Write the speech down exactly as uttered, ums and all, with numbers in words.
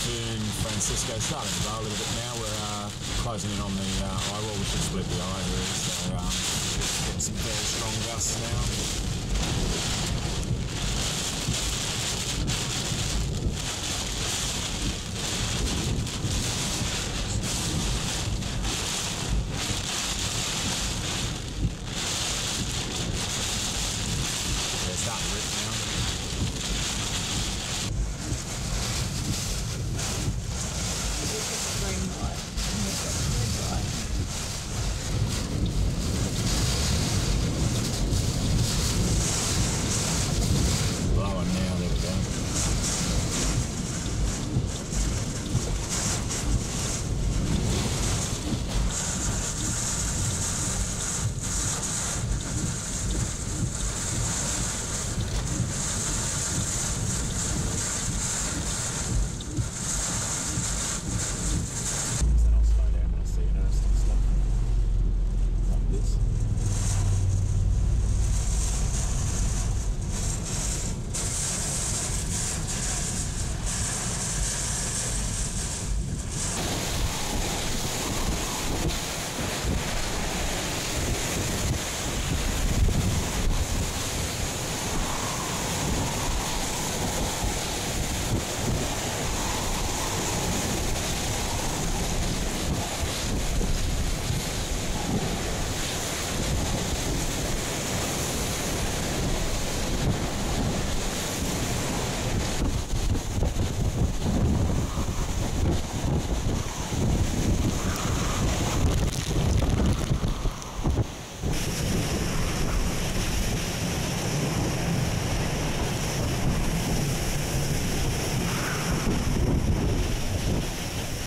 Typhoon Francisco starting to blow a little bit now. We're uh, closing in on the uh, eye wall. We should split the eye here, so um, getting some very strong gusts now.